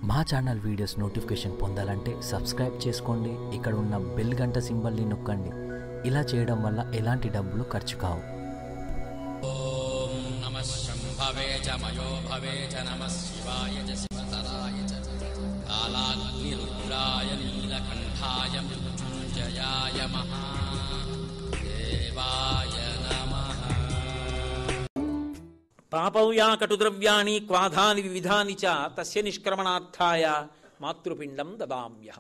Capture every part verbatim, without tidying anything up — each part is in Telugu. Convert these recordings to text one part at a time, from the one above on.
మా ఛానల్ వీడియోస్ నోటిఫికేషన్ పొందాలంటే సబ్స్క్రైబ్ చేసుకోండి. ఇక్కడ ఉన్న బెల్ గంట సింబల్ని నొక్కండి. ఇలా చేయడం వల్ల ఎలాంటి డబ్బులు ఖర్చు కావు. ఓం నమః శంభవే చ మయో భవే చ నమః శివాయ చ శివతరాయ చ కాలాగ్ని రుద్రాయ నీలకంఠాయ మృత్యుంజయాయ మహా దేవాయ నమః. పాపవ్యా కటుద్రవ్యాణి క్వాధాని వివిధాని చ తస్య నిష్క్రమణార్థాయ మాతృపిండం దదామ్యహం.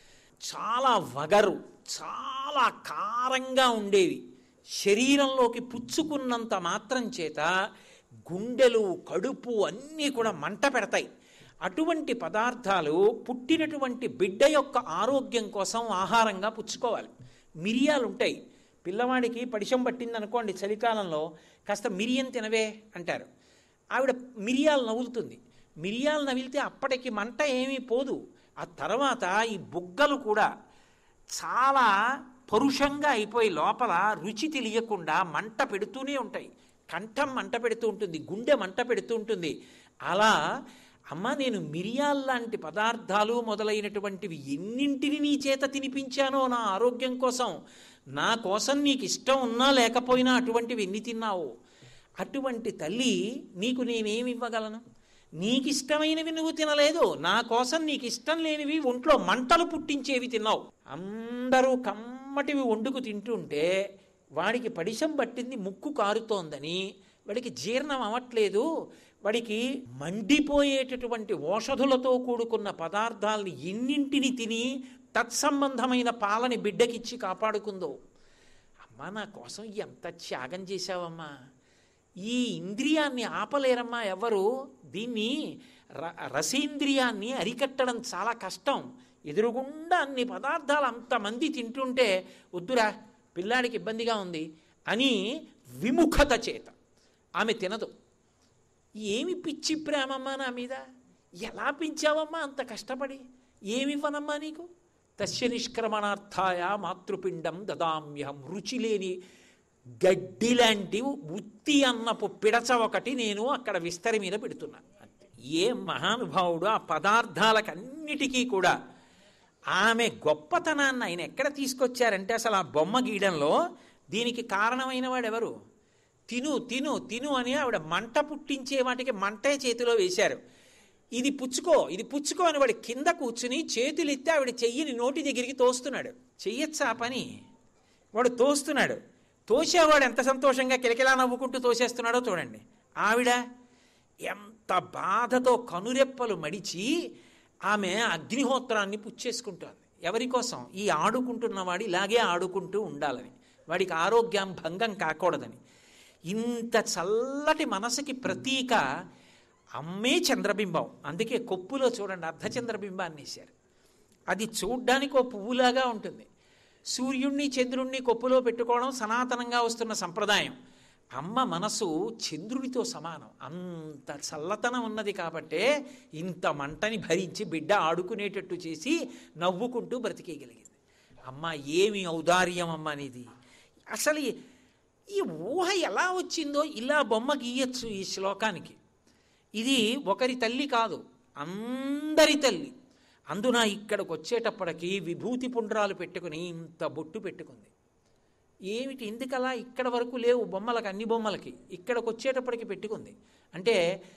చాలా వగరు, చాలా కారంగా ఉండేవి, శరీరంలోకి పుచ్చుకున్నంత మాత్రం చేత గుండెలు కడుపు అన్నీ కూడా మంట పెడతాయి. అటువంటి పదార్థాలు పుట్టినటువంటి బిడ్డ యొక్క ఆరోగ్యం కోసం ఆహారంగా పుచ్చుకోవాలి. మిరియాలు ఉంటాయి. పిల్లవాడికి పడిశం పట్టిందనుకోండి, చలికాలంలో కాస్త మిరియం తినవే అంటారు. ఆవిడ మిరియాలు నవ్వులుతుంది. మిరియాలు నవిలితే అప్పటికి మంట ఏమీ పోదు. ఆ తర్వాత ఈ బుగ్గలు కూడా చాలా పరుషంగా అయిపోయి లోపల రుచి తెలియకుండా మంట పెడుతూనే ఉంటాయి. కంఠం మంట పెడుతూ ఉంటుంది, గుండె మంట పెడుతూ ఉంటుంది. అలా అమ్మ, నేను మిరియాల లాంటి పదార్థాలు మొదలైనటువంటివి ఎన్నింటిని నీ చేత తినిపించానో నా ఆరోగ్యం కోసం, నా కోసం నీకు ఇష్టం ఉన్నా లేకపోయినా అటువంటివి ఎన్ని తిన్నావు. అటువంటి తల్లి నీకు నేనేమి ఇవ్వగలను? నీకు ఇష్టమైనవి నువ్వు తినలేదు, నా కోసం నీకు ఇష్టం లేనివి ఒంట్లో మంటలు పుట్టించేవి తిన్నావు. అందరూ కమ్మటివి వండుకు తింటుంటే వాడికి పడిశం పట్టింది, ముక్కు కారుతోందని, వాడికి జీర్ణం అవ్వట్లేదు, వాడికి మండిపోయేటటువంటి ఓషధులతో కూడుకున్న పదార్థాలని ఎన్నింటిని తిని తత్సంబంధమైన పాలని బిడ్డకిచ్చి కాపాడుకుందో. అమ్మా, నా కోసం ఎంత త్యాగం చేశావమ్మా. ఈ ఇంద్రియాన్ని ఆపలేరమ్మా ఎవరు. దీన్ని ర రసేంద్రియాన్ని అరికట్టడం చాలా కష్టం. ఎదురుగుండా అన్ని పదార్థాలు అంతమంది తింటుంటే వద్దురా, పిల్లాడికి ఇబ్బందిగా ఉంది అని విముఖత చేత ఆమె తినదు. ఏమి పిచ్చి ప్రేమమ్మా నా మీద, ఎలా పెంచావమ్మా అంత కష్టపడి, ఏమివ్వనమ్మా నీకు? తస్య నిష్క్రమణార్థాయ మాతృపిండం దదామ్యహం. రుచి లేని గడ్డి లాంటి ఉత్తి అన్నపు పిడచ ఒకటి నేను అక్కడ విస్తరి మీద పెడుతున్నా. ఏ మహానుభావుడు ఆ పదార్థాలకన్నిటికీ కూడా ఆమె గొప్పతనాన్ని ఆయన ఎక్కడ తీసుకొచ్చారంటే, అసలు ఆ బొమ్మ గీయడంలో దీనికి కారణమైన వాడు ఎవరు? తిను తిను తిను అని ఆవిడ మంట పుట్టించే వాటికి మంటే చేతిలో వేశారు. ఇది పుచ్చుకో, ఇది పుచ్చుకో అని వాడు కింద కూర్చుని చేతులు ఎత్తి ఆవిడ చెయ్యిని నోటి దగ్గరికి తోస్తున్నాడు. చెయ్యొచ్చా పని? వాడు తోస్తున్నాడు. తోసేవాడు ఎంత సంతోషంగా కిలకిలా నవ్వుకుంటూ తోసేస్తున్నాడో చూడండి. ఆవిడ ఎంత బాధతో కనురెప్పలు మడిచి ఆమె అగ్నిహోత్రాన్ని పుచ్చేసుకుంటోంది. ఎవరి కోసం? ఈ ఆడుకుంటున్నవాడు ఇలాగే ఆడుకుంటూ ఉండాలని, వాడికి ఆరోగ్యం భంగం కాకూడదని. ఇంత చల్లటి మనసుకి ప్రతీక అమ్మే చంద్రబింబం. అందుకే కొప్పులో చూడండి అర్ధచంద్రబింబాన్ని వేశారు. అది చూడ్డానికి ఓ పువ్వులాగా ఉంటుంది. సూర్యుణ్ణి చంద్రుణ్ణి కొప్పులో పెట్టుకోవడం సనాతనంగా వస్తున్న సంప్రదాయం. అమ్మ మనసు చంద్రుడితో సమానం. అంత చల్లతనం ఉన్నది కాబట్టే ఇంత మంటని భరించి బిడ్డ ఆడుకునేటట్టు చేసి నవ్వుకుంటూ బ్రతికేయగలిగింది. అమ్మ, ఏమి ఔదార్యం అమ్మ అనేది. అసలు ఈ ఊహ ఎలా వచ్చిందో ఇలా బొమ్మ గీయచ్చు ఈ శ్లోకానికి. ఇది ఒకరి తల్లి కాదు, అందరి తల్లి. అందున ఇక్కడికి వచ్చేటప్పటికి విభూతి పుండ్రాలు పెట్టుకుని ఇంత బొట్టు పెట్టుకుంది. ఏమిటి ఎందుకలా? ఇక్కడ వరకు లేవు బొమ్మలకి, అన్ని బొమ్మలకి ఇక్కడికి వచ్చేటప్పటికి పెట్టుకుంది. అంటే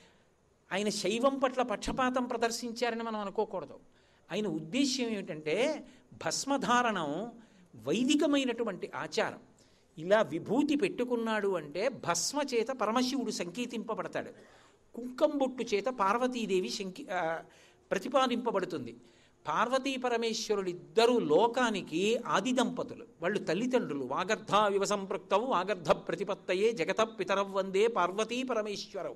ఆయన శైవం పట్ల పక్షపాతం ప్రదర్శించారని మనం అనుకోకూడదు. ఆయన ఉద్దేశ్యం ఏమిటంటే, భస్మధారణం వైదికమైనటువంటి ఆచారం. ఇలా విభూతి పెట్టుకున్నాడు అంటే భస్మ చేత పరమశివుడు సంకీర్తింపబడతాడు, కుంకం బొట్టు చేత పార్వతీదేవి శంకి ప్రతిపాదింపబడుతుంది. పార్వతీ పరమేశ్వరుడిద్దరూ లోకానికి ఆది దంపతులు, వాళ్ళు తల్లిదండ్రులు. వాగర్ధ వివ సంపృక్తవు వాగర్ధ ప్రతిపత్తయే జగత పితరవ్ వందే పార్వతీ పరమేశ్వరవు.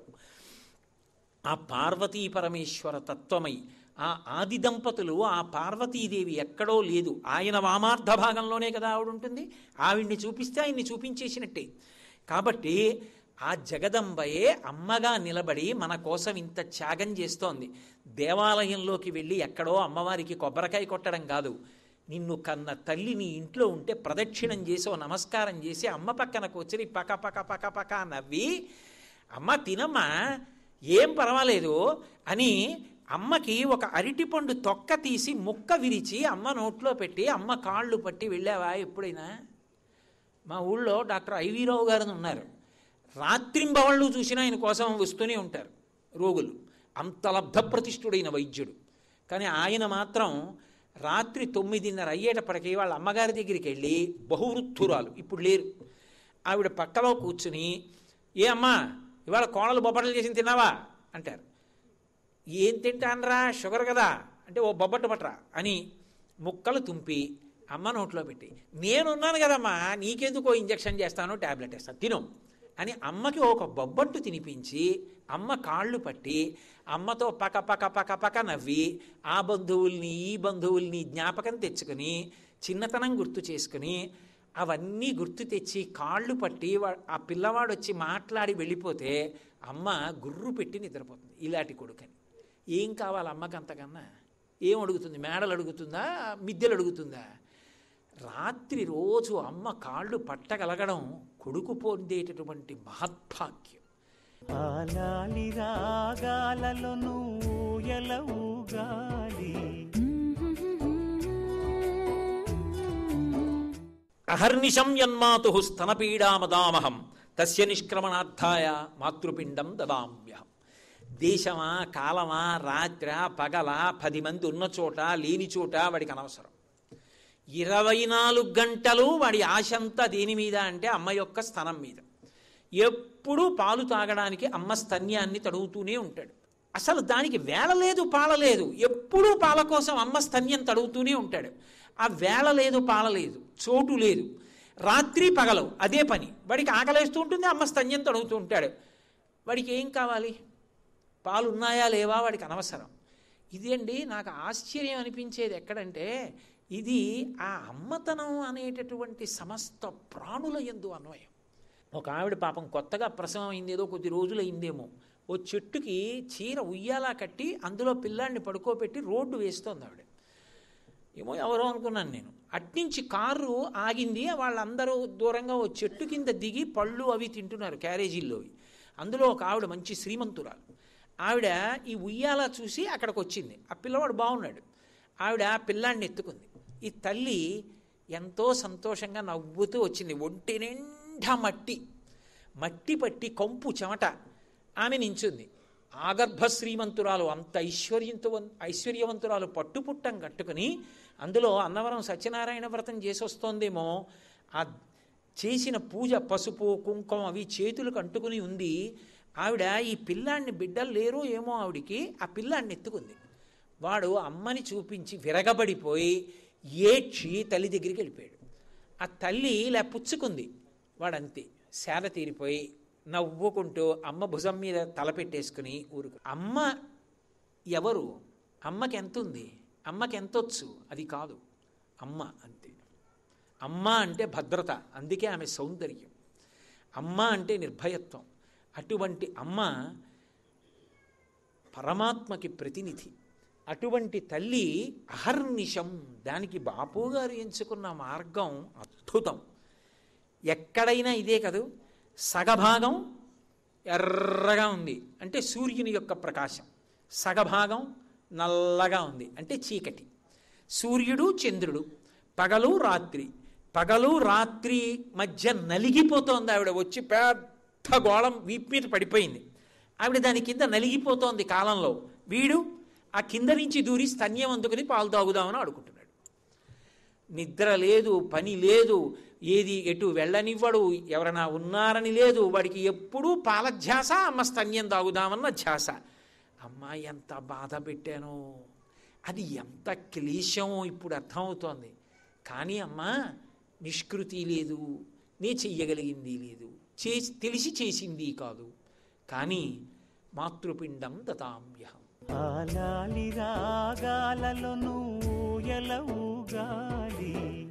ఆ పార్వతీ పరమేశ్వర తత్వమై ఆ ఆది దంపతులు, ఆ పార్వతీదేవి ఎక్కడో లేదు, ఆయన వామార్థ భాగంలోనే కదా ఆవిడ ఉంటుంది. ఆవిడ్ని చూపిస్తే ఆయన్ని చూపించేసినట్టే. కాబట్టి ఆ జగదంబయే అమ్మగా నిలబడి మన కోసం ఇంత త్యాగం చేస్తోంది. దేవాలయంలోకి వెళ్ళి ఎక్కడో అమ్మవారికి కొబ్బరికాయ కొట్టడం కాదు, నిన్ను కన్న తల్లి నీ ఇంట్లో ఉంటే ప్రదక్షిణం చేసి ఓ నమస్కారం చేసి అమ్మ పక్కన కూర్చొని పక పక పక పక నవ్వి, అమ్మ తినమ్మా, ఏం పర్వాలేదు అని అమ్మకి ఒక అరటిపండు తొక్క తీసి ముక్క విరిచి అమ్మ నోట్లో పెట్టి అమ్మ కాళ్ళు పట్టి వెళ్ళావా ఎప్పుడైనా? మా ఊళ్ళో డాక్టర్ ఐవీరావు గారు ఉన్నారు. రాత్రింబవళ్ళు చూసినా ఆయన కోసం వస్తూనే ఉంటారు రోగులు. అంత లబ్ధప్రతిష్ఠుడైన వైద్యుడు. కానీ ఆయన మాత్రం రాత్రి తొమ్మిదిన్నర అయ్యేటప్పటికీ వాళ్ళ అమ్మగారి దగ్గరికి వెళ్ళి, బహువృద్ధురాలు, ఇప్పుడు లేరు, ఆవిడ పక్కలో కూర్చుని, ఏ అమ్మా ఇవాళ కోడలు బొబ్బట్లు చేసి తిన్నావా అంటారు. ఏం తింటానరా, షుగర్ కదా అంటే, ఓ బొబ్బట్టు పట్టరా అని ముక్కలు తుంపి అమ్మ నోట్లో పెట్టి, నేనున్నాను కదమ్మా నీకెందుకో ఇంజక్షన్ చేస్తాను, ట్యాబ్లెట్ వేస్తాను తిను అని అమ్మకి ఒక బొబ్బట్టు తినిపించి అమ్మ కాళ్ళు పట్టి అమ్మతో పక పక పక పక నవ్వి ఆ బంధువుల్ని ఈ బంధువుల్ని జ్ఞాపకం తెచ్చుకుని చిన్నతనం గుర్తు చేసుకుని అవన్నీ గుర్తు తెచ్చి కాళ్ళు పట్టి ఆ పిల్లవాడు వచ్చి మాట్లాడి వెళ్ళిపోతే అమ్మ గుర్రు పెట్టి నిద్రపోతుంది. ఇలాంటి కొడుకని ఏం కావాలి అమ్మకి అంతకన్నా? ఏం అడుగుతుంది? మేడలు అడుగుతుందా, మిద్దెలు అడుగుతుందా? రాత్రి రోజు అమ్మ కాళ్ళు పట్టగలగడం కొడుకు పొందేటటువంటి మహద్భాగ్యం. ఆలాలి రాగాలలోను ఊయలవుగాలి. అహర్నిశం యన్మాతు స్తనపీడామదామహం తస్య నిష్క్రమణార్థాయ మాతృపిండం దదామ్యహం. దేశమా, కాలమా, రాత్ర, పగల, పది మంది ఉన్న చోట లేని చోట వాడికి అనవసరం. ఇరవై నాలుగు గంటలు వాడి ఆశంతా దేని మీద అంటే అమ్మ యొక్క స్తనం మీద. ఎప్పుడూ పాలు తాగడానికి అమ్మ స్తన్యాన్ని తడుగుతూనే ఉంటాడు. అసలు దానికి వేళ లేదు, పాల లేదు. ఎప్పుడూ పాల కోసం అమ్మ స్తన్యం తడుగుతూనే ఉంటాడు. ఆ వేళ లేదు, పాల లేదు, చోటు లేదు. రాత్రి పగలవు అదే పని. వాడికి ఆకలేస్తూ ఉంటుంది, అమ్మ స్తన్యం తడుగుతూ ఉంటాడు. వాడికి ఏం కావాలి? పాలు ఉన్నాయా లేవా వాడికి అనవసరం. ఇది అండి నాకు ఆశ్చర్యం అనిపించేది ఎక్కడంటే, ఇది ఆ అమ్మతనం అనేటటువంటి సమస్త ప్రాణుల యందు అన్వయం. ఒక ఆవిడ పాపం కొత్తగా ప్రసవం అయింది, ఏదో కొద్ది రోజులు అయిందేమో, ఓ చెట్టుకి చీర ఉయ్యాలా కట్టి అందులో పిల్లాడిని పడుకోబెట్టి రోడ్డు వేస్తోంది ఆవిడ. ఏమో ఎవరో అనుకున్నాను నేను. అట్నుంచి కారు ఆగింది, వాళ్ళందరూ దూరంగా ఓ చెట్టు కింద దిగి పళ్ళు అవి తింటున్నారు క్యారేజీల్లోవి. అందులో ఒక ఆవిడ మంచి శ్రీమంతురాలు. ఆవిడ ఈ ఉయ్యాల చూసి అక్కడికి వచ్చింది. ఆ పిల్లవాడు బాగున్నాడు. ఆవిడ పిల్లాడిని ఎత్తుకుంది. ఈ తల్లి ఎంతో సంతోషంగా నవ్వుతూ వచ్చింది. ఒంటి నిండా మట్టి మట్టి పట్టి కంపు చెమట ఆమె నించుంది. ఆగర్భ శ్రీమంతురాలు, అంత ఐశ్వర్యంతో ఐశ్వర్యవంతురాలు పట్టుపుట్టం కట్టుకుని అందులో అన్నవరం సత్యనారాయణ వ్రతం చేసి వస్తోందేమో. ఆ చేసిన పూజ పసుపు కుంకుమ అవి చేతులకు అంటుకుని ఉంది. ఆవిడ ఈ పిల్లాడిని, బిడ్డలు లేరు ఏమో ఆవిడికి, ఆ పిల్లాడిని ఎత్తుకుంది. వాడు అమ్మని చూపించి విరగబడిపోయి ఏడ్చి తల్లి దగ్గరికి వెళ్ళిపోయాడు. ఆ తల్లి ఇలా పుచ్చుకుంది. వాడంతే సేద తీరిపోయి నవ్వుకుంటూ అమ్మ భుజం మీద తల పెట్టేసుకుని ఊరుకు. అమ్మ ఎవరు? అమ్మకి ఎంత ఉంది, అమ్మకి ఎంతొచ్చు అది కాదు. అమ్మ అంతే. అమ్మ అంటే భద్రత, అందుకే ఆమె సౌందర్యం. అమ్మ అంటే నిర్భయత్వం. అటువంటి అమ్మ పరమాత్మకి ప్రతినిధి. అటువంటి తల్లి అహర్నిశం. దానికి బాపు గారు ఎంచుకున్న మార్గం అద్భుతం. ఎక్కడైనా ఇదే కదూ. సగభాగం ఎర్రగా ఉంది అంటే సూర్యుని యొక్క ప్రకాశం, సగభాగం నల్లగా ఉంది అంటే చీకటి. సూర్యుడు చంద్రుడు, పగలు రాత్రి. పగలు రాత్రి మధ్య నలిగిపోతోంది ఆవిడ. వచ్చి పెద్ద గోళం వీపు మీద పడిపోయింది ఆవిడ. దాని కింద నలిగిపోతోంది కాలంలో. వీడు ఆ కింద నుంచి దూరి స్తన్యం అందుకుని పాలు తాగుదామని ఆడుకుంటున్నాడు. నిద్ర లేదు, పని లేదు, ఏది ఎటు వెళ్ళనివ్వడు, ఎవరైనా ఉన్నారని లేదు. వాడికి ఎప్పుడూ పాల ధ్యాస, అమ్మ స్తన్యం తాగుదామన్న ధ్యాస. అమ్మ ఎంత బాధ పెట్టానో, అది ఎంత క్లేశమో ఇప్పుడు అర్థమవుతోంది. కానీ అమ్మ నిష్కృతి లేదు, నే చెయ్యగలిగింది లేదు, చేసి తెలిసి చేసింది కాదు. కానీ మాతృపిండం దతామ్యహం. ఆలాలి రాగాలలోను ఊయలవుగాలి.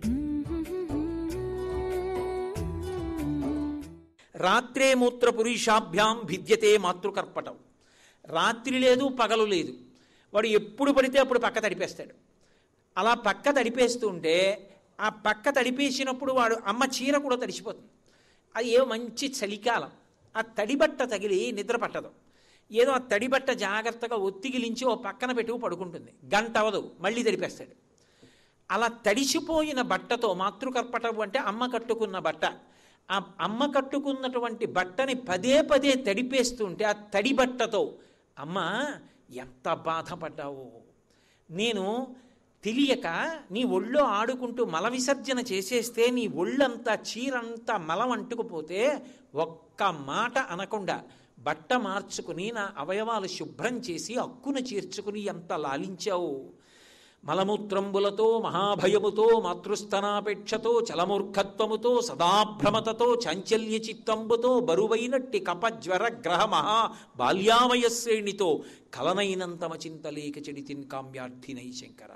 రాత్రే మూత్ర పురుషాభ్యాం భిద్యతే మాతృకర్పటం. రాత్రి లేదు, పగలు లేదు. వాడు ఎప్పుడు పడితే అప్పుడు పక్క తడిపేస్తాడు. అలా పక్క తడిపేస్తూ ఉంటే ఆ పక్క తడిపేసినప్పుడు వాడు అమ్మ చీర కూడా తడిసిపోతుంది. అది ఏ మంచి చలికాలం. ఆ తడిబట్ట తగిలి నిద్ర పట్టదు. ఏదో ఆ తడి బట్ట జాగ్రత్తగా ఒత్తిగిలించి ఓ పక్కన పెట్టుకు పడుకుంటుంది. గంట అవదు, మళ్ళీ తడిపేస్తాడు. అలా తడిసిపోయిన బట్టతో, మాతృకర్పటం అంటే అమ్మ కట్టుకున్న బట్ట, ఆ అమ్మ కట్టుకున్నటువంటి బట్టని పదే పదే తడిపేస్తుంటే ఆ తడి బట్టతో అమ్మ ఎంత బాధపడ్డావు, నేను తెలియక నీ ఒళ్ళో ఆడుకుంటూ మల విసర్జన చేసేస్తే నీ ఒళ్ళంతా చీరంతా మలం అంటుకుపోతే ఒక్క మాట అనకుండా బట్ట మార్చుకుని నా అవయవాలు శుభ్రం చేసి హక్కును చేర్చుకుని ఎంత లాలించావు. మలమూత్రంబులతో మహాభయముతో మాతృస్తనాపేక్షతో చలమూర్ఖత్వముతో సదాభ్రమతతో చాంచల్య చిత్తంబుతో బరువైనట్టి కపజ్వర గ్రహ మహా బాల్యామయశ్రేణితో కలనైనంతమ చింతలేక చెడితిన్ కామ్యార్థినై శంకర.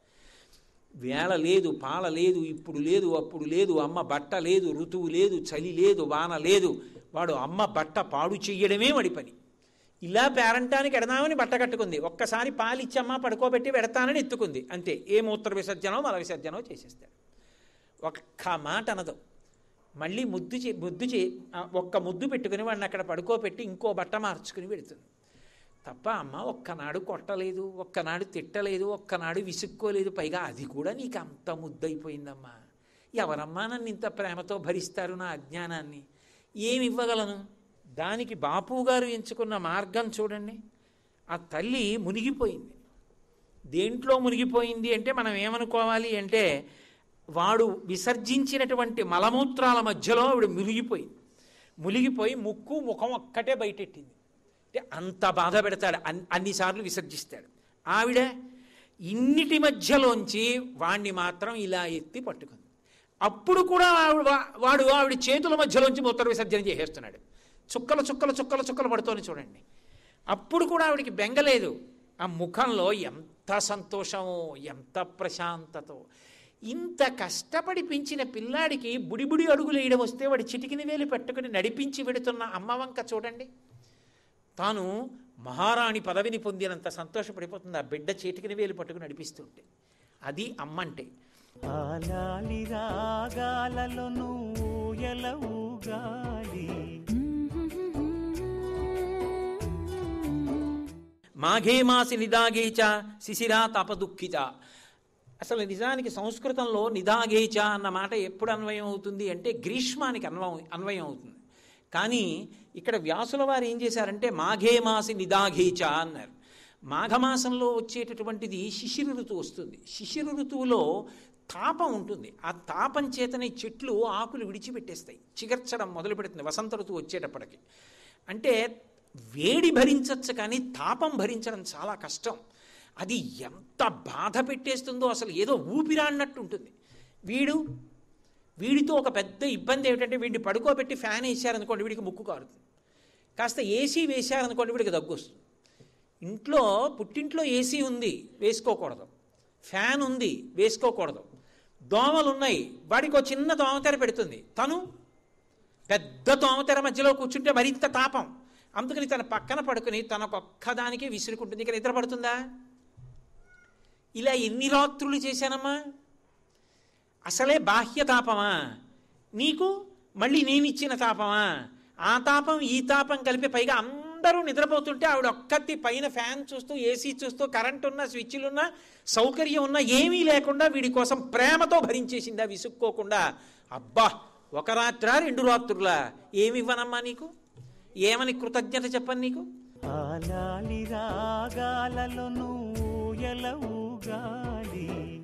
వేళ లేదు, పాల లేదు, ఇప్పుడు లేదు, అప్పుడు లేదు, అమ్మ బట్ట లేదు, ఋతువు లేదు, చలి లేదు, వాన లేదు, వాడు అమ్మ బట్ట పాడు చెయ్యడమే వాడి పని. ఇలా పేరంటానికి ఎడదామని బట్ట కట్టుకుంది, ఒక్కసారి పాలిచ్చమ్మ పడుకోబెట్టి పెడతానని ఎత్తుకుంది, అంతే. ఏ మూత్ర విసర్జనో మల విసర్జనో చేసేస్తాడు. ఒక్క మాట అనదు. మళ్ళీ ముద్దు చే ముద్దు చే ఒక్క ముద్దు పెట్టుకుని వాడిని అక్కడ పడుకోబెట్టి ఇంకో బట్ట మార్చుకుని పెడుతుంది తప్ప అమ్మ ఒక్కనాడు కొట్టలేదు, ఒక్కనాడు తిట్టలేదు, ఒక్కనాడు విసుక్కోలేదు. పైగా అది కూడా నీకు అంత ముద్దయిపోయిందమ్మా, ఎవరమ్మా నన్ను ఇంత ప్రేమతో భరిస్తారు నా అజ్ఞానాన్ని, ఏమి ఇవ్వగలను? దానికి బాపు గారు ఎంచుకున్న మార్గం చూడండి. ఆ తల్లి మునిగిపోయింది. దేంట్లో మునిగిపోయింది అంటే మనం ఏమనుకోవాలి అంటే వాడు విసర్జించినటువంటి మలమూత్రాల మధ్యలో ఆవిడ మునిగిపోయింది. మునిగిపోయి ముక్కు ముఖం ఒక్కటే బయటెట్టింది. అంటే అంత బాధ పెడతాడు, అన్ అన్నిసార్లు విసర్జిస్తాడు. ఆవిడ ఇన్నిటి మధ్యలోంచి వాణ్ణి మాత్రం ఇలా ఎత్తి పట్టుకుంది. అప్పుడు కూడా ఆవిడ వాడు ఆవిడ చేతుల మధ్యలోంచి మూత్ర విసర్జన చేసేస్తున్నాడు. చుక్కలు చుక్కలు చుక్కలు చుక్కలు పడుతోని చూడండి. అప్పుడు కూడా ఆవిడికి బెంగలేదు. ఆ ముఖంలో ఎంత సంతోషమో, ఎంత ప్రశాంతతో. ఇంత కష్టపడి పెంచిన పిల్లాడికి బుడిబుడి అడుగులు వేయడం వస్తే వాడి చిటికిని వేలు పెట్టుకుని నడిపించి పెడుతున్న అమ్మ వంక చూడండి. తాను మహారాణి పదవిని పొందినంత సంతోషపడిపోతుంది ఆ బిడ్డ చేతికిని వేలు పట్టుకుని నడిపిస్తుంటే. అది అమ్మంటే. ఆలాలి రాగాలలోను ఊయలవుగాలి, మాఘే మాసి నిదాగేచ శిశిరా తపదుఃఖిత. అసలు నిజానికి సంస్కృతంలో నిదాగేచ అన్న మాట ఎప్పుడు అన్వయం అవుతుంది అంటే గ్రీష్మానికి అన్వయం అన్వయం అవుతుంది. కానీ ఇక్కడ వ్యాసుల వారు ఏం చేశారంటే మాఘే మాసి నిదాఘేచ అన్నారు. మాఘమాసంలో వచ్చేటటువంటిది శిశిర ఋతువు వస్తుంది. శిశిర ఋతువులో తాపం ఉంటుంది. ఆ తాపం చేతనే చెట్లు ఆకులు విడిచిపెట్టేస్తాయి, చిగర్చడం మొదలు పెడుతుంది వసంత ఋతువు వచ్చేటప్పటికి. అంటే వేడి భరించవచ్చు కానీ తాపం భరించడం చాలా కష్టం. అది ఎంత బాధ పెట్టేస్తుందో అసలు ఏదో ఊపిరాన్నట్టు ఉంటుంది. వీడు వీడితో ఒక పెద్ద ఇబ్బంది ఏమిటంటే వీడిని పడుకోబెట్టి ఫ్యాన్ వేసారనుకోండి వీడికి ముక్కు కారుతుంది, కాస్త ఏసీ వేసారనుకోండి వీడికి దగ్గు వస్తుంది. ఇంట్లో పుట్టింట్లో ఏసీ ఉంది వేసుకోకూడదు, ఫ్యాన్ ఉంది వేసుకోకూడదు, దోమలు ఉన్నాయి వాడికి ఒక చిన్న దోమతెర పెడుతుంది, తను పెద్ద దోమతెర మధ్యలో కూర్చుంటే మరింత తాపం. అందుకని తన పక్కన పడుకుని తనకొక్కదానికే విసురుకుంటుంది. ఇక నిద్ర పడుతుందా? ఇలా ఎన్ని రాత్రులు చేశానమ్మా? అసలే బాహ్య తాపమా నీకు, మళ్ళీ నేను ఇచ్చిన తాపమా? ఆ తాపం ఈ తాపం కలిపి పైగా అందరూ నిద్రపోతుంటే ఆవిడ ఒక్కటి పైన ఫ్యాన్ చూస్తూ ఏసీ చూస్తూ కరెంట్ ఉన్న స్విచ్లున్నా సౌకర్యం ఉన్నా ఏమీ లేకుండా వీడి కోసం ప్రేమతో భరించేసిందా విసుక్కోకుండా. అబ్బా, ఒక రాత్రా రెండు రాత్రులా? ఏమివ్వనమ్మా నీకు? ఏమని కృతజ్ఞత చెప్పను నీకు? ఆలాలి రాగాలలోను ఊయలవుగాలి,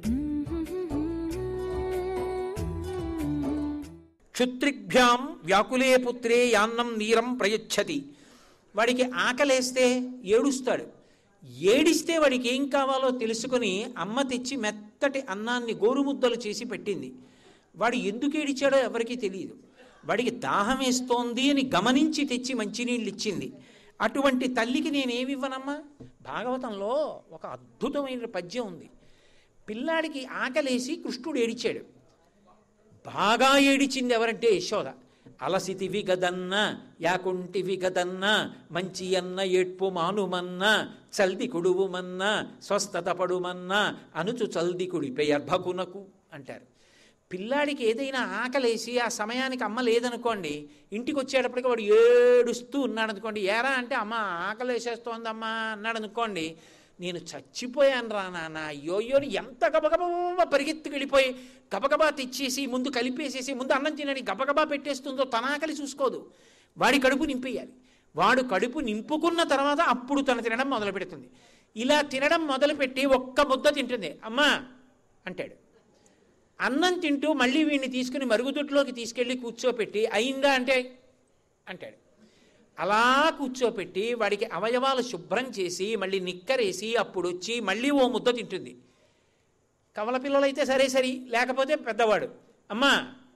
క్షుత్రిభ్యాం వ్యాకులే పుత్రే యాన్నం నీరం ప్రయచ్చతి. వాడికి ఆకలేస్తే ఏడుస్తాడు. ఏడిస్తే వాడికి ఏం కావాలో తెలుసుకుని అమ్మ తెచ్చి మెత్తటి అన్నాన్ని గోరుముద్దలు చేసి పెట్టింది. వాడు ఎందుకు ఏడిచాడో ఎవరికీ తెలియదు. వాడికి దాహం వేస్తోంది అని గమనించి తెచ్చి మంచినీళ్ళు ఇచ్చింది. అటువంటి తల్లికి నేనేమివ్వనమ్మా? భాగవతంలో ఒక అద్భుతమైన పద్యం ఉంది. పిల్లాడికి ఆకలేసి కృష్ణుడు ఏడిచాడు. బాగా ఏడిచింది ఎవరంటే యశోద. అలసితివి గదన్న యాకుంటివి గదన్న మంచి అన్న ఏడ్పు మానుమన్న చల్ది కుడువుమన్న స్వస్థత పడుమన్న అనుచు చల్ది కుడిపై అర్భకునకు అంటారు. పిల్లాడికి ఏదైనా ఆకలేసి ఆ సమయానికి అమ్మ లేదనుకోండి, ఇంటికి వచ్చేటప్పటికి వాడు ఏడుస్తూ ఉన్నాడు అనుకోండి, ఏరా అంటే అమ్మ ఆకలి వేసేస్తోందమ్మా అన్నాడు అనుకోండి, నేను చచ్చిపోయాను రా నాన్న అయ్యోయ్యోని ఎంత గబగబా పరిగెత్తుకు వెళ్ళిపోయి గబగబా తెచ్చేసి ముందు కలిపేసేసి ముందు అన్నం తినని గబగబా పెట్టేస్తుందో తన ఆకలి చూసుకోదు, వాడి కడుపు నింపేయాలి. వాడు కడుపు నింపుకున్న తర్వాత అప్పుడు తను తినడం మొదలు పెడుతుంది. ఇలా తినడం మొదలుపెట్టి ఒక్క ముద్ద తింటుంది, అమ్మా అంటాడు. అన్నం తింటూ మళ్ళీ వీడిని తీసుకుని మరుగుదొడ్లోకి తీసుకెళ్ళి కూర్చోపెట్టి అయిందా అంటే అంటాడు. అలా కూర్చోపెట్టి వాడికి అవయవాలు శుభ్రం చేసి మళ్ళీ నిక్కరేసి అప్పుడు వచ్చి మళ్ళీ ఓ ముద్ద తింటుంది. కవల పిల్లలైతే సరే సరి, లేకపోతే పెద్దవాడు అమ్మా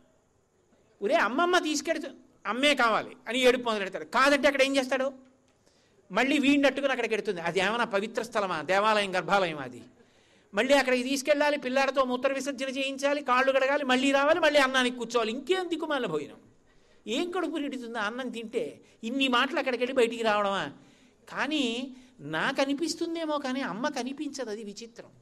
ఒరే అమ్మమ్మ తీసుకెడుతూ అమ్మే కావాలి అని ఏడుపు మొదలెడతాడు. కాదంటే అక్కడ ఏం చేస్తాడు, మళ్ళీ వీడిని అట్టుకుని అక్కడికి ఎడుతుంది. అది ఏమైనా పవిత్ర స్థలమా, దేవాలయం గర్భాలయం అది. మళ్ళీ అక్కడికి తీసుకెళ్ళాలి, పిల్లాడితో మూత్ర విసర్జన చేయించాలి, కాళ్ళు కడగాలి, మళ్ళీ రావాలి, మళ్ళీ అన్నానికి కూర్చోవాలి. ఇంకేం దిక్కుమాల భోజనం, ఏం కడుపు నిండుతుందా అన్నం తింటే? ఇన్ని మాటలు అక్కడికి వెళ్ళి బయటికి రావడమా? కానీ నాకు అనిపిస్తుందేమో కానీ అమ్మకు అనిపించదు. అది విచిత్రం.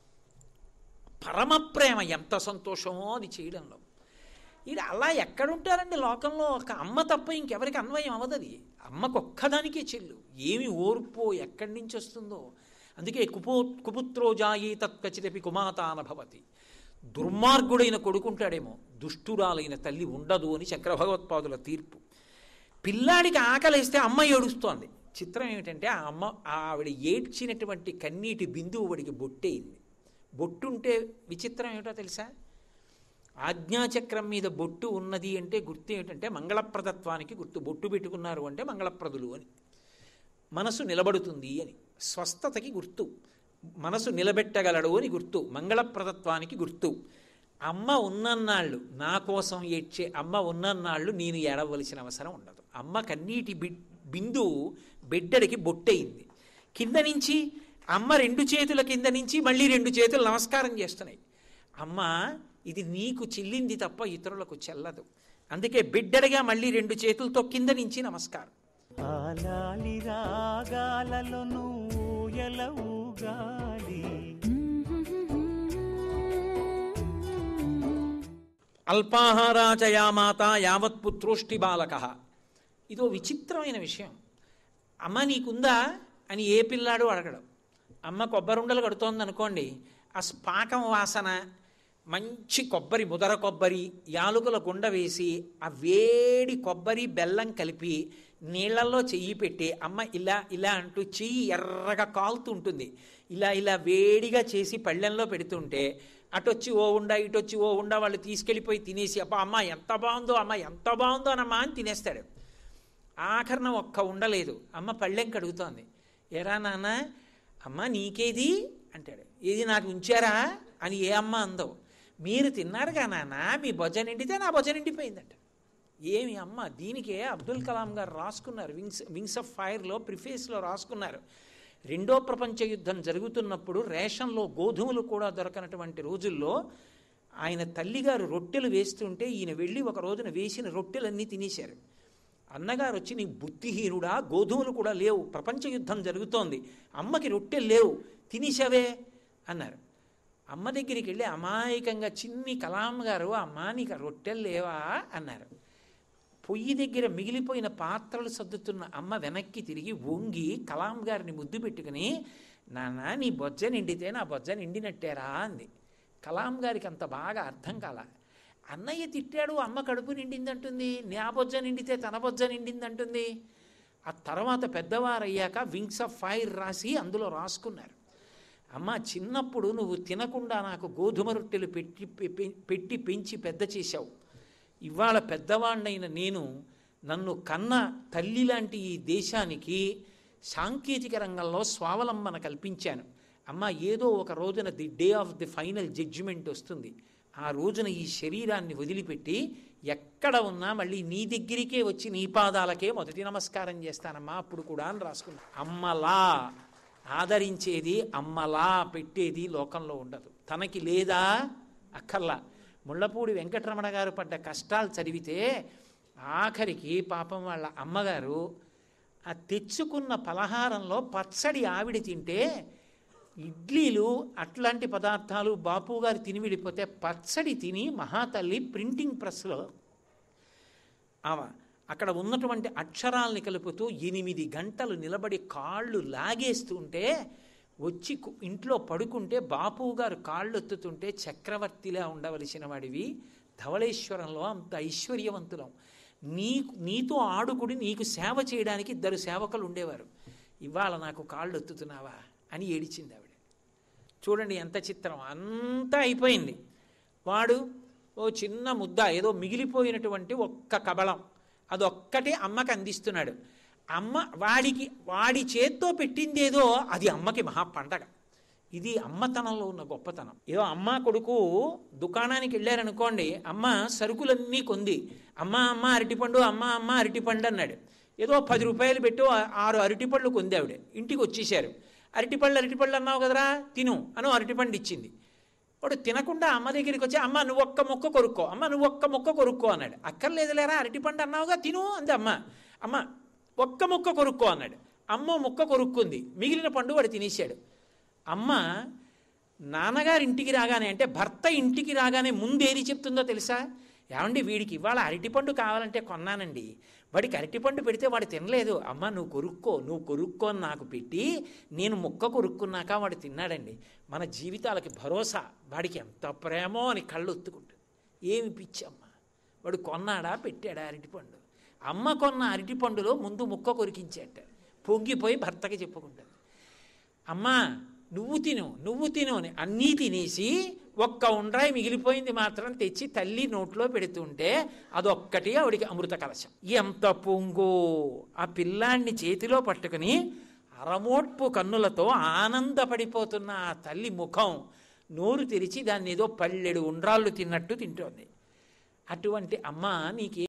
పరమప్రేమ ఎంత సంతోషమో అది చేయడంలో. ఇది అలా ఎక్కడుంటారండి లోకంలో? ఒక అమ్మ తప్ప ఇంకెవరికి అన్వయం అవ్వదు. అది అమ్మకు ఒక్కదానికే చెల్లు. ఏమి ఓర్పో ఎక్కడి నుంచి వస్తుందో. అందుకే కుపో కుపుత్రో జాయి తత్కచితపి కుమాతాన భవతి. దుర్మార్గుడైన కొడుకుంటాడేమో, దుష్టురాలైన తల్లి ఉండదు అని చక్రభగవత్పాదుల తీర్పు. పిల్లాడికి ఆకలిస్తే అమ్మ ఏడుస్తోంది. చిత్రం ఏమిటంటే ఆ అమ్మ ఆవిడ ఏడ్చినటువంటి కన్నీటి బిందువు వాడికి బొట్టేయింది. బొట్టుంటే విచిత్రం ఏమిటో తెలుసా? ఆజ్ఞాచక్రం మీద బొట్టు ఉన్నది అంటే గుర్తు ఏమిటంటే మంగళప్రదత్వానికి గుర్తు. బొట్టు పెట్టుకున్నారు అంటే మంగళప్రదులు అని, మనసు నిలబడుతుంది అని, స్వస్థతకి గుర్తు, మనసు నిలబెట్టగలడు అని గుర్తు, మంగళప్రదత్వానికి గుర్తు. అమ్మ ఉన్నన్నాళ్ళు, నా కోసం ఏడ్చే అమ్మ ఉన్నన్నాళ్ళు నేను ఏడవలసిన అవసరం ఉండదు. అమ్మ కన్నీటి బి బిందువు బిడ్డడికి బొట్టయింది. కింద నుంచి అమ్మ రెండు చేతుల కింద నుంచి మళ్ళీ రెండు చేతులు నమస్కారం చేస్తున్నాయి. అమ్మ ఇది నీకు చెల్లింది తప్ప ఇతరులకు చెల్లదు. అందుకే బిడ్డడిగా మళ్ళీ రెండు చేతులతో కింద నుంచి నమస్కారం. ఆలాలి రాగాలలో ఊయల ఊగాలి. అల్పాహారాచయామాత యావత్ పుత్రోష్టి బాలక. ఇదో విచిత్రమైన విషయం. అమ్మ నీకుందా అని ఏ పిల్లాడు అడగడం. అమ్మ కొబ్బరుండలు కడుతోంది అనుకోండి, ఆ పాకం వాసన, మంచి కొబ్బరి, ముదర కొబ్బరి, యాలుకల గుండ వేసి ఆ వేడి కొబ్బరి బెల్లం కలిపి నీళ్లలో చెయ్యి పెట్టి అమ్మ ఇలా ఇలా అంటూ చెయ్యి ఎర్రగా కాలుతుంటుంది. ఇలా ఇలా వేడిగా చేసి పళ్ళెంలో పెడుతుంటే అటొచ్చి ఓ ఉండ ఇటొచ్చి ఓ ఉండ వాళ్ళు తీసుకెళ్ళిపోయి తినేసి అబ్బా అమ్మ ఎంత బాగుందో అమ్మ ఎంత బాగుందో అనమ్మా అని తినేస్తాడు. ఆఖరణ ఒక్క ఉండలేదు. అమ్మ పళ్ళెం కడుగుతోంది. ఎరా నాన్న అమ్మ నీకేది అంటాడు. ఏది నాకు ఉంచారా అని ఏ అమ్మ అందో. మీరు తిన్నారుగా నాన్న, మీ బొజ్జ నిండితే నా బొజ్జ నిండిపోయిందంట. ఏమి అమ్మ, దీనికే అబ్దుల్ కలాం గారు రాసుకున్నారు, వింగ్స్ వింగ్స్ ఆఫ్ ఫైర్లో ప్రిఫేస్లో రాసుకున్నారు. రెండో ప్రపంచ యుద్ధం జరుగుతున్నప్పుడు రేషన్లో గోధుమలు కూడా దొరకనటువంటి రోజుల్లో ఆయన తల్లిగారు రొట్టెలు వేస్తుంటే ఈయన వెళ్ళి ఒక రోజున వేసిన రొట్టెలన్నీ తినేశారు. అన్నగారు వచ్చి నీ బుద్ధిహీనుడా, గోధుమలు కూడా లేవు, ప్రపంచ యుద్ధం జరుగుతోంది, అమ్మకి రొట్టెలు లేవు, తినేశావే అన్నారు. అమ్మ దగ్గరికి వెళ్ళి అమాయకంగా చిన్ని కలాం గారు అమ్మ నీకు రొట్టెలు లేవా అన్నారు. పొయ్యి దగ్గర మిగిలిపోయిన పాత్రలు సర్దుతున్న అమ్మ వెనక్కి తిరిగి వంగి కలాం గారిని ముద్దు పెట్టుకుని నాన్న నీ బొజ్జ నిండితే నా బొజ్జ నిండినట్టేరా అంది. కలాం గారికి అంత బాగా అర్థం కాల. అన్నయ్య తిట్టాడు, అమ్మ కడుపు నిండిందంటుంది, నా బొజ్జ నిండితే తన బొజ్జ నిండిందంటుంది. ఆ తర్వాత పెద్దవారయ్యాక వింగ్స్ ఆఫ్ ఫైర్ రాసి అందులో రాసుకున్నారు, అమ్మ చిన్నప్పుడు నువ్వు తినకుండా నాకు గోధుమ రొట్టెలు పెట్టి పెట్టి పెంచి పెద్ద చేశావు. ఇవాళ పెద్దవాణ్ణైన నేను నన్ను కన్న తల్లి లాంటి ఈ దేశానికి సాంకేతిక రంగంలో స్వావలంబన కల్పించాను. అమ్మ ఏదో ఒక రోజున the day of the final judgement వస్తుంది. ఆ రోజున ఈ శరీరాన్ని వదిలిపెట్టి ఎక్కడ ఉన్నా మళ్ళీ నీ దగ్గరికే వచ్చి నీ పాదాలకే మొదటి నమస్కారం చేస్తానమ్మా అప్పుడు కూడా అని రాసుకున్నా. అమ్మలా ఆదరించేది, అమ్మలా పెట్టేది లోకంలో ఉండదు. తనకి లేదా అక్కర్లా. ముళ్ళపూడి వెంకటరమణ గారు పడ్డ కష్టాలు చదివితే ఆఖరికి పాపం వాళ్ళ అమ్మగారు ఆ తెచ్చుకున్న పలహారంలో పచ్చడి ఆవిడ తింటే ఇడ్లీలు అట్లాంటి పదార్థాలు బాపు గారు తిని వెళ్ళిపోతే పచ్చడి తిని మహాతల్లి ప్రింటింగ్ ప్రెస్లో ఆవా అక్కడ ఉన్నటువంటి అక్షరాల్ని కలుపుతూ ఎనిమిది గంటలు నిలబడి కాళ్ళు లాగేస్తుంటే వచ్చి ఇంట్లో పడుకుంటే బాపు గారు కాళ్ళు ఎత్తుతుంటే చక్రవర్తిలా ఉండవలసిన వాడివి ధవళేశ్వరంలో అంత ఐశ్వర్యవంతులం, నీకు నీతో ఆడుకుడి నీకు సేవ చేయడానికి ఇద్దరు సేవకులు ఉండేవారు, ఇవాళ నాకు కాళ్ళు ఎత్తుతున్నావా అని ఏడిచింది ఆవిడ. చూడండి ఎంత చిత్రం. అంతా అయిపోయింది. వాడు ఓ చిన్న ముద్ద ఏదో మిగిలిపోయినటువంటి ఒక్క కబళం అదొక్కటే అమ్మకి అందిస్తున్నాడు. అమ్మ వాడికి వాడి చేత్తో పెట్టిందేదో అది అమ్మకి మహా పండగ. ఇది అమ్మతనంలో ఉన్న గొప్పతనం. ఏదో అమ్మ కొడుకు దుకాణానికి వెళ్ళారనుకోండి, అమ్మ సరుకులన్నీ కొంది, అమ్మ అమ్మ అరటిపండు అమ్మ అమ్మ అరటిపండు అన్నాడు. ఏదో పది రూపాయలు పెట్టు ఆరు అరటిపళ్ళు కొంది ఆవిడ. ఇంటికి వచ్చేసారు. అరటిపళ్ళు అరటిపళ్ళు అన్నావు కదరా తిను అని అరటిపండు ఇచ్చింది. వాడు తినకుండా అమ్మ దగ్గరికి వచ్చి అమ్మ నువ్వు ఒక్క మొక్క కొరుక్కో, అమ్మ నువ్వు ఒక్క మొక్క కొరుక్కో అన్నాడు. అక్కర్లేదు లేరా అరటిపండు అన్నావుగా తిను అంది అమ్మ. అమ్మ ఒక్క మొక్క కొరుక్కో అన్నాడు. అమ్మ మొక్క కొరుక్కుంది, మిగిలిన పండు వాడు తినేశాడు. అమ్మ నాన్నగారి ఇంటికి రాగానే అంటే భర్త ఇంటికి రాగానే ముందేది చెప్తుందో తెలుసా? ఏమండి వీడికి ఇవాళ అరటిపండు కావాలంటే కొన్నానండి, వాడికి అరటిపండు పెడితే వాడు తినలేదు, అమ్మ నువ్వు కొరుక్కో నువ్వు కొరుక్కో అని నాకు పెట్టి నేను ముక్క కొరుక్కున్నాక వాడు తిన్నాడండి. మన జీవితాలకి భరోసా, వాడికి ఎంత ప్రేమో అని కళ్ళు ఒత్తుకుంటుంది. ఏమి పిచ్చి అమ్మ, వాడు కొన్నాడా పెట్టాడా అరటిపండు? అమ్మ కొన్న అరటిపండులో ముందు ముక్క కొరికించేట, పొంగిపోయి భర్తకి చెప్పుకుంటుంది. అమ్మా నువ్వు తిను నువ్వు తిను అని అన్నీ తినేసి ఒక్క ఉండ్రాయి మిగిలిపోయింది మాత్రం తెచ్చి తల్లి నోట్లో పెడుతుంటే అదొక్కటి ఆవిడికి అమృత కలశం. ఎంత పొంగు! ఆ పిల్లాన్ని చేతిలో పట్టుకుని అరమోట్పు కన్నులతో ఆనందపడిపోతున్న ఆ తల్లి ముఖం నోరు తెరిచి దాన్ని ఏదో పల్లెడు ఉండ్రాళ్ళు తిన్నట్టు తింటోంది. అటువంటి అమ్మ నీకే